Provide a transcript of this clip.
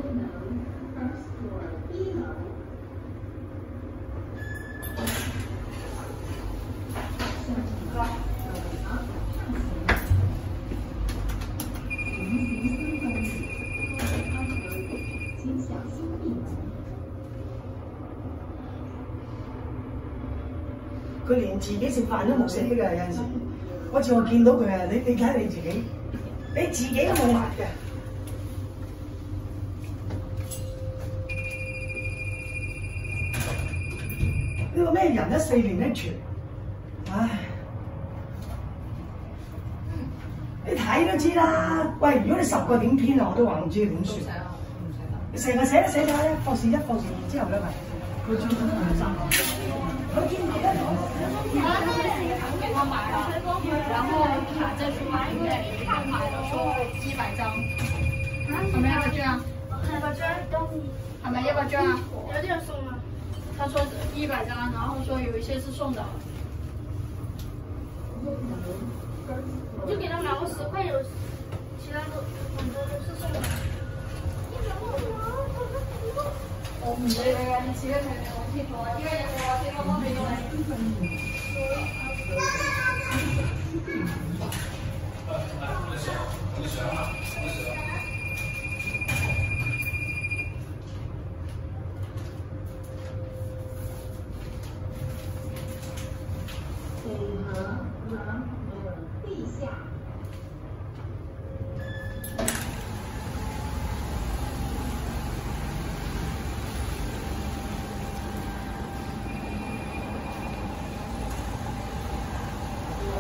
佢連自己食飯都冇食㗎，有陣時，我次我見到佢啊，你睇下你自己，你自己都冇埋嘅。呢個咩人一4年一傳，唉！你睇都知啦。喂，如果你10個點編啊，我都話唔知點算。你成日寫寫下咧，課時1、課時2之後咧，咪佢專登係3個。佢專登我买了，然后卡在书房里面，又买了说100张。我们要不要这样？ 100張， 我们要不要这样？ 有啲人送啊。 他说100张，然后说有一些是送的。 就给他买过10块，有其他的很多都是送的。 我唔理你啊，你自己睇你我貼我，依家有冇我貼我幫你用？